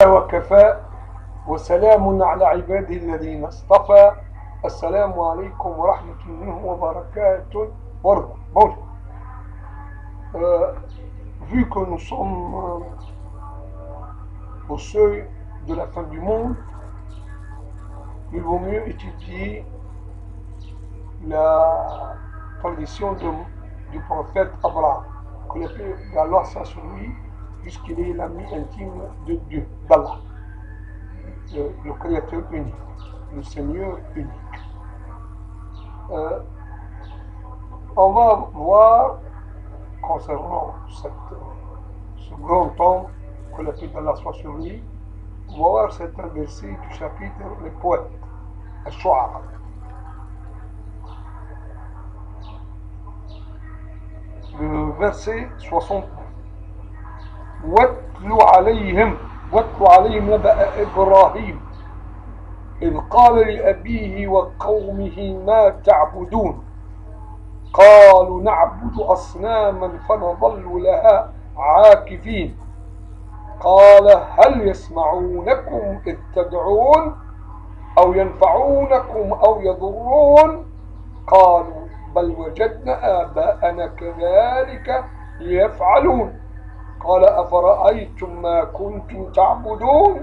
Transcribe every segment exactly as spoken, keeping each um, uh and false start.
وكفى وسلام على عباده الذين اصطفى. السلام عليكم ورحمة الله وبركاته. Bon, euh, vu que nous sommes euh, au seuil de la fin du monde, il vaut mieux étudier la tradition de, du prophète Abraham, que la paix d'Allah soit sur lui, puisqu'il est l'ami intime de Dieu, d'Allah, le, le Créateur unique, le Seigneur unique. Euh, on va voir concernant cette, ce grand homme, que la paix d'Allah soit sur lui, on va voir cet verset du chapitre Les poètes, Al-Shu'ara. Le verset soixante-neuf. واتل عليهم واتل عليهم نبأ إبراهيم إذ قال لأبيه وقومه ما تعبدون قالوا نعبد أصناما فنظل لها عاكفين قال هل يسمعونكم إذ تدعون أو ينفعونكم أو يضرون قالوا بل وجدنا آباءنا كذلك يفعلون قال أفرأيتم ما كنتم تعبدون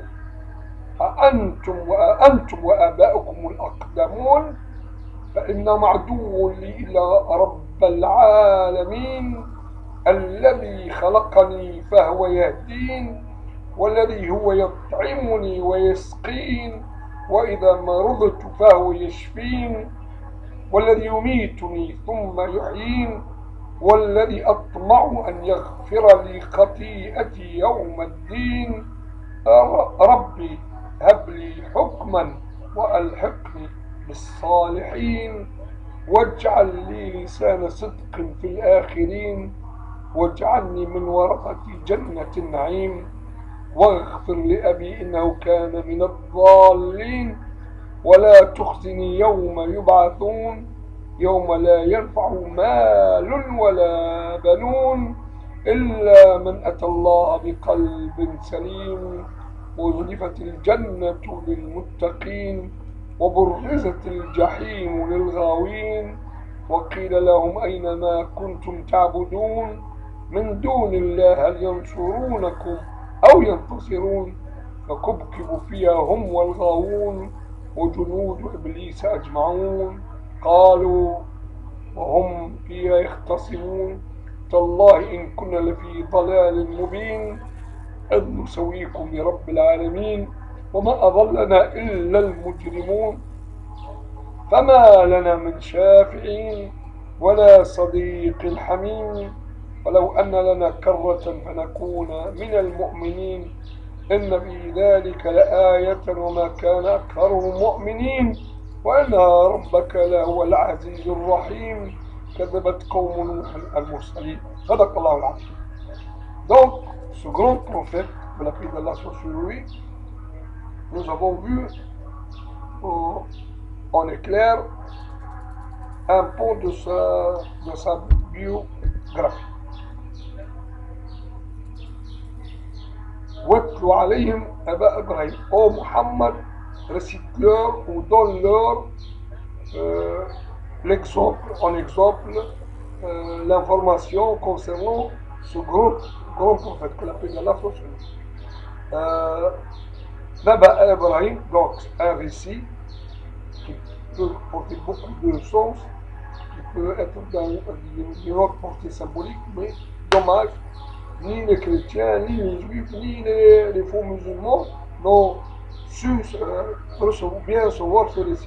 أأنتم وأنتم وآباؤكم الأقدمون فإنهم عدو لي إلى رب العالمين الذي خلقني فهو يهدين والذي هو يطعمني ويسقين وإذا مرضت فهو يشفين والذي يميتني ثم يحيين والذي أطمع أن يغفر لي خطيئتي يوم الدين ربي هب لي حكما وألحقني بالصالحين واجعل لي لسان صدق في الآخرين واجعلني من ورثة جنة النعيم واغفر لأبي إنه كان من الضالين ولا تخزني يوم يبعثون يوم لا ينفع مال ولا بنون إلا من أتى الله بقلب سليم وأزلفت الجنة للمتقين وبرزت الجحيم للغاوين وقيل لهم أين ما كنتم تعبدون من دون الله هل ينصرونكم أو ينتصرون فكبكبوا فيها هم والغاوون وجنود إبليس أجمعون قالوا وهم فيها يختصمون تالله إن كنا لفي ضلال مبين إذ نسويكم برب العالمين وما أضلنا إلا المجرمون فما لنا من شافعين ولا صديق حميم ولو أن لنا كرة فنكون من المؤمنين إن في ذلك لآية وما كان أكثرهم مؤمنين وإن ربك لهو العزيز الرحيم كذبت قوم نوح المرسلين صدق الله العظيم. Donc, ce grand prophète, de la paix d'Allah soit sur lui, nous avons vu en, en éclair un peu de sa, de sa biographie. وَاتْلُ عَلَيْهِمْ أَبَا إبراهيم. Ô Muhammad, récite-leur ou donne-leur euh, l'exemple, en exemple, euh, l'information concernant ce grand, grand prophète, que la paix d'Allah soit sur lui. Euh, Naba Ibrahim, donc un récit qui peut porter beaucoup de sens, qui peut être d'une autre portée symbolique, mais dommage, ni les chrétiens, ni les juifs, ni les, les faux musulmans n'ont su euh, bien recevoir ce récit.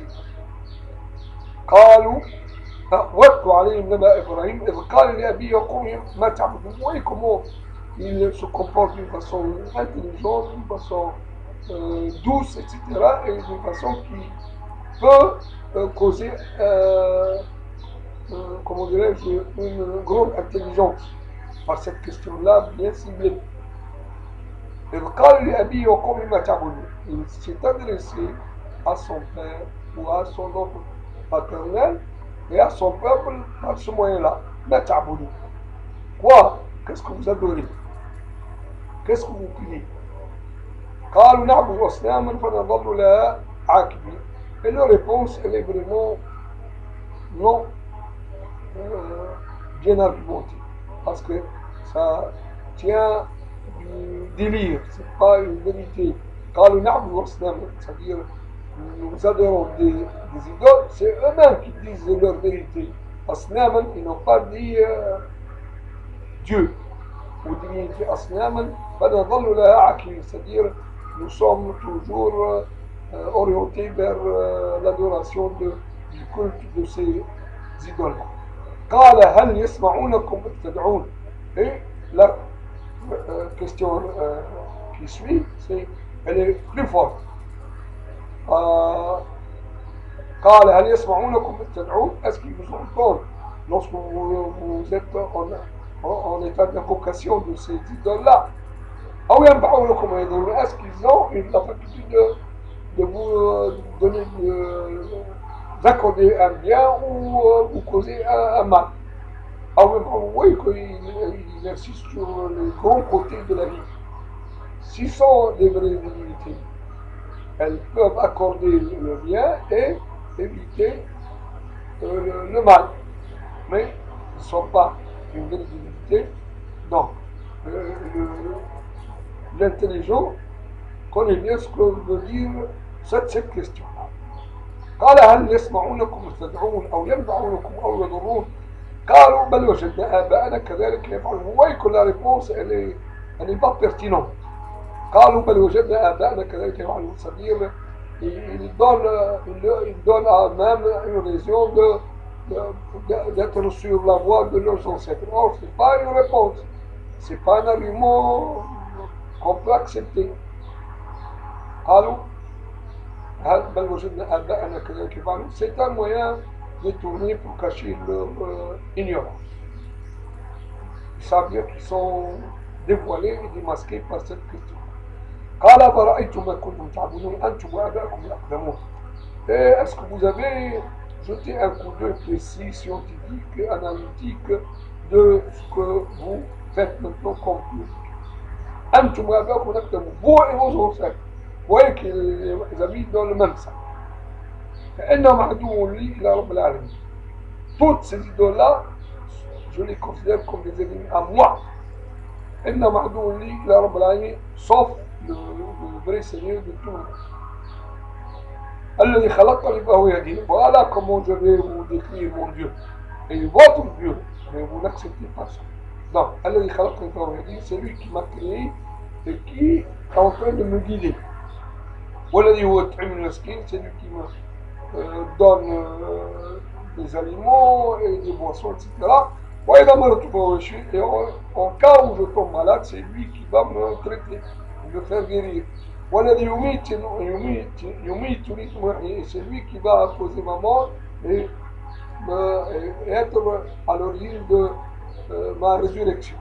قالوا واتلو عليهم نبأ إبراهيم إذ قال لأبيه وقومه ما تعبدون. Vous voyez comment il se comporte d'une façon intelligente, d'une façon euh, douce, et cetera, et d'une façon qui peut euh, causer, euh, euh, comment dirais-je, une grande intelligence par cette question-là bien ciblée. إذ قال لأبيه وقومه ما تعبدون. Il s'est adressé à son père ou à son oncle paternel et à son peuple par ce moyen-là. Ma ta'budun. Quoi? Qu'est-ce que vous adorez? Qu'est-ce que vous priez? قالوا نعبد أصناما فنظل لها عاكفين. Et leur réponse, elle est vraiment non euh, bien argumentée. Parce que ça tient du délire, c'est pas une vérité. قالوا نعبد أصناما, c'est-à-dire nous adorons des, des idoles, c'est eux-mêmes qui disent leur vérité. Asnaman, ils n'ont pas dit euh, Dieu ou divinité. Asnaman, c'est-à-dire nous sommes toujours euh, orientés vers euh, l'adoration de, du culte de ces idoles. قال هل يسمعونكم إذ تدعون. Et la euh, question euh, qui suit, c'est, elle est plus forte. Euh, قال هل يسمعونكم إذ تدعون. Est-ce qu'ils vous entendent lorsque vous, vous êtes en, en, en état d'invocation de ces idoles-là? أو ينفعونكم أيضا. Est-ce qu'ils ont une, la faculté de, de vous donner, de vous accorder un bien ou euh, vous causer un, un mal? أو ينفعون. Oui, qu'il insiste sur les grands côtés de la vie. S'ils sont des vraies divinités, elles peuvent accorder le bien et éviter euh, le, le mal. Mais ils ne sont pas une vraie divinité. Donc, euh, l'intelligent connaît bien ce que veut dire cette, cette question-là. قال هل يسمعونكم إذ تدعون أو ينفعونكم أو يضرون. قالوا بل وجدنا آباءنا كذلك يفعلون. Vous voyez que la réponse elle est, elle n'est pas pertinente. قالوا بل وجدنا آباءنا كذلك يفعلون. C'est-à-dire il donne, il donne à même une raison de, de, d'être sur la voie de leurs ancêtres. Or, ce n'est pas une réponse, ce n'est pas un argument qu'on peut accepter. C'est un moyen détourné pour cacher leur euh, ignorance. Ils savent bien qu'ils sont dévoilés et démasqués par cette question. قال أفرأيتم ما كنتم تعبدون أنتم وآباؤكم الأقدمون. Est-ce que vous avez jeté un coup d'œil précis, scientifique, analytique de ce que vous faites maintenant comme culte? أنتم وآباؤكم الأقدمون, vous et vos ancêtres. Vous voyez qu'ils habitent dans le même sac. فإنهم عدو لي إلى رب العالمين. Toutes ces idoles-là, je les considère comme des ennemis à moi. إنهم عدو لي إلى رب العالمين, sauf le, le vrai Seigneur de tout le monde. الذي خلقني فهو يهديني. Voilà comment je vais vous décrire mon Dieu. Et votre Dieu, mais vous n'acceptez pas ça. Donc, الذي خلقني فهو يهديني, c'est lui qui m'a créé et qui est en train de me guider. والذي هو يطعمني المسكين, c'est lui qui me euh, donne euh, des aliments et des boissons, et cetera. Et en, en cas où je tombe malade, c'est lui qui va me traiter, me faire guérir. Et c'est lui qui va causer ma mort et, me, et être à l'origine de euh, ma résurrection.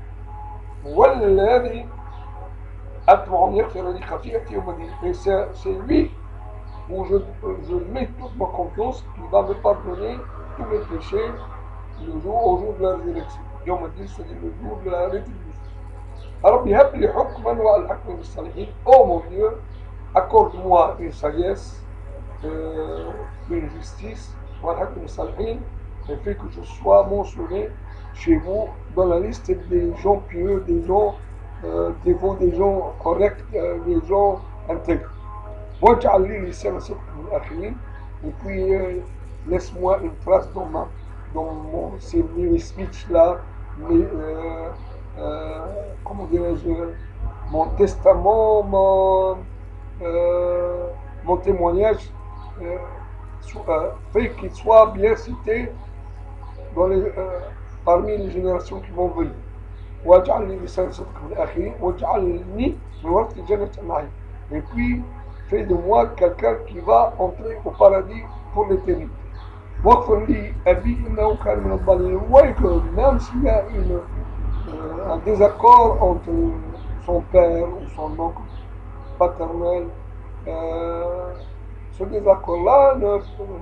Et c'est lui où je, je mets toute ma confiance, qui va me pardonner tous mes péchés le jour, au jour de la résurrection. يوم الدين, c'est-à-dire le jour de la rétribution. ربي هب لي حكما والحقني بالصالحين. Oh mon Dieu, accorde-moi une sagesse, euh, une justice, والحقني بالصالحين, et fait que je sois mentionné chez vous dans la liste des gens pieux, des gens euh, dévots, des gens corrects, euh, des gens intègres. واجعل لي لسان صدق من الآخرين. Et puis euh, laisse-moi une trace dans ma dans mon, ces speech là, mais euh, euh, comment dirais-je, mon testament, mon, euh, mon témoignage, euh, euh, fait qu'il soit bien cité dans les, euh, parmi les générations qui vont venir. واجعلني لسان صدق من الآخرين واجعلني من ورثة جنة النعيم. Et puis fais de moi quelqu'un qui va entrer au paradis pour l'éternité. واغفر لي أبي إنه كان من الضالين. Vous voyez que même s'il y a une, euh, un désaccord entre son père ou son oncle paternel, euh, ce désaccord-là ne,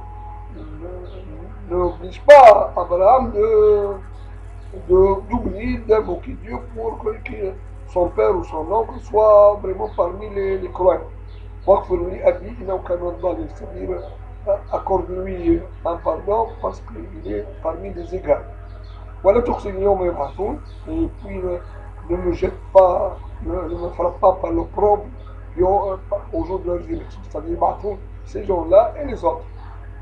ne, n'oblige pas Abraham de, de, d'oublier d'invoquer Dieu pour que son père ou son oncle soit vraiment parmi les, les croyants. C'est-à-dire, accorde-lui un pardon parce qu'il est parmi les égaux. Voilà tout ce et puis ne, ne me jette pas, ne, ne me frappe pas par l'opprobre au jour de leur résurrection. C'est-à-dire, ces gens-là et les autres.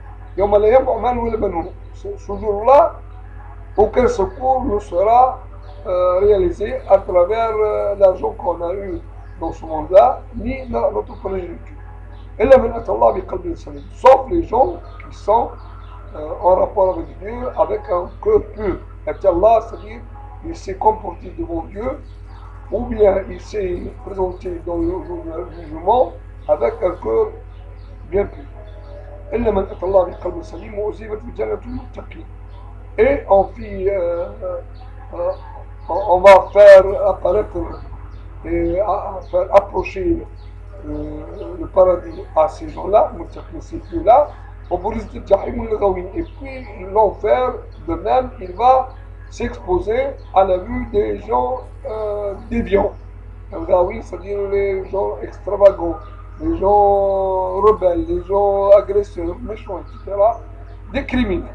Ce jour-là, aucun secours ne sera euh, réalisé à travers euh, l'argent qu'on a eu dans ce monde-là, ni notre progéniture. Sauf les gens qui sont euh, en rapport avec Dieu, avec un cœur pur. Et Allah, c'est-à-dire, il s'est comporté devant Dieu, ou bien il s'est présenté dans le jour du jugement avec un cœur bien pur. Et on, fit, euh, euh, on va faire apparaître et faire approcher euh, le paradis à ces gens-là, ces ceux-là, et puis l'enfer, de même, il va s'exposer à la vue des gens euh, déviants. C'est-à-dire les gens extravagants, les gens rebelles, les gens agresseurs, méchants, et cetera, des criminels.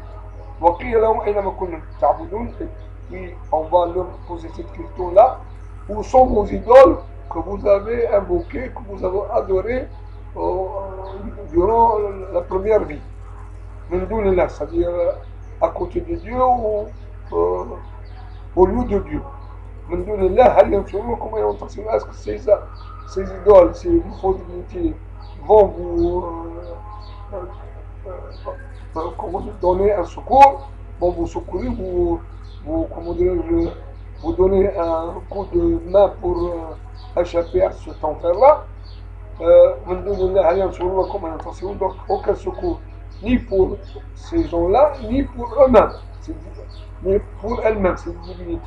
Et puis on va leur poser cette question-là. Où sont vos idoles que vous avez invoquées, que vous avez adorées euh, durant la première vie? C'est-à-dire à côté de Dieu ou euh, au lieu de Dieu. Est-ce que ces, ces idoles, ces fausses divinités vont vous euh, euh, euh, comment dire, donner un secours, vont vous secourir, vous, vous, comment dire, vous donner un coup de main pour euh, échapper à cet enfer-là? Euh, donc aucun secours, ni pour ces gens-là, ni pour eux-mêmes, ni pour elles-mêmes, ces divinités.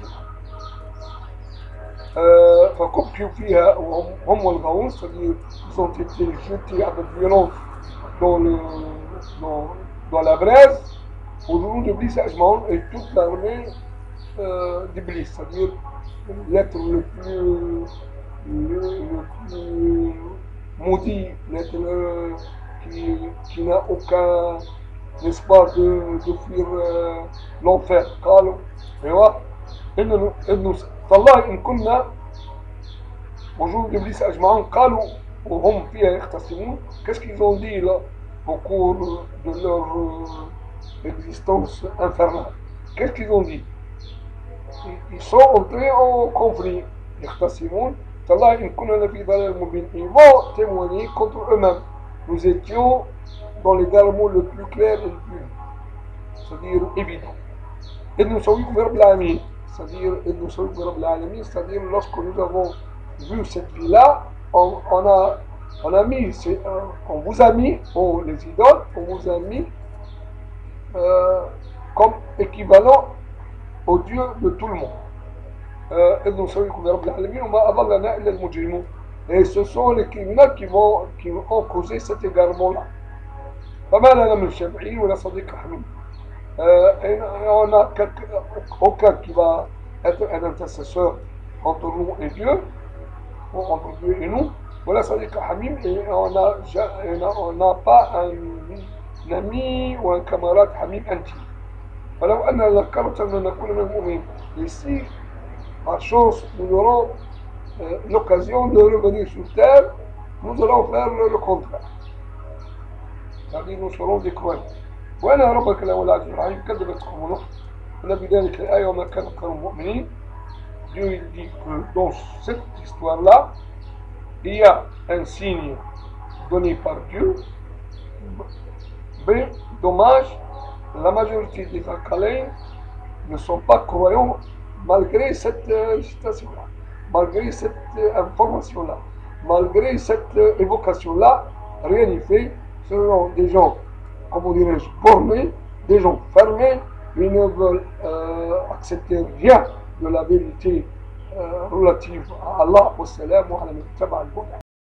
فكبكوا فيها هم والغاوون, c'est-à-dire ils ont été jetés avec violence dans, le, dans, dans la braise au jour de Iblis et toute l'armée euh, d'Iblis, c'est-à-dire l'être le plus, le, le plus maudit, l'être qui, qui n'a aucun espoir de, de fuir euh, l'enfer. فالله إن كنا وجود إبليس أجمعون قالوا وهم فيها يختصمون. Qu'est-ce qu'ils ont dit là au cours de leur euh, existence infernale? Qu'est-ce qu'ils ont dit? Ils sont entrés en conflit. يختصمون فالله إن كنا لفي ضلال مبين. Ils vont témoigner contre eux-mêmes. Nous étions dans l'égarement le plus clair et le plus, c'est-à-dire évident. Et nous sommes برب c'est-à-dire c'est-à-dire lorsque nous avons vu cette vie-là, on, on, a, on a mis, on vous a mis, oh, les idoles, on vous a mis euh, comme équivalent au Dieu de tout le monde. Euh, et ce sont les criminels qui, vont, qui ont causé cet égarement-là. Euh, et on a aucun qui va être un intercesseur entre nous et Dieu, ou entre Dieu et nous. Voilà, ça dit qu'Hamim, et on n'a pas un, un ami ou un camarade Hamim intime. Alors, on a la carte de ici, par chance, nous aurons euh, l'occasion de revenir sur terre, nous allons faire le, le contraire. C'est-à-dire, nous serons des croyants. وأنا ربك الأول عز وجل كذبتكم ونصر ونبي ذلك الآية وما كان أكثر المؤمنين. Dieu dit que dans cette histoire-là, il y a un signe donné par Dieu, mais dommage, la majorité des Akalaïs ne sont pas croyants malgré cette euh, citation-là, malgré cette euh, information-là, malgré cette euh, évocation-là, rien n'est fait. Ce sont des gens, comment dirais-je, bornés, des gens fermés, ils ne veulent euh, accepter rien de la vérité euh, relative à Allah. Wa salam wa ala man ittaba al-huda.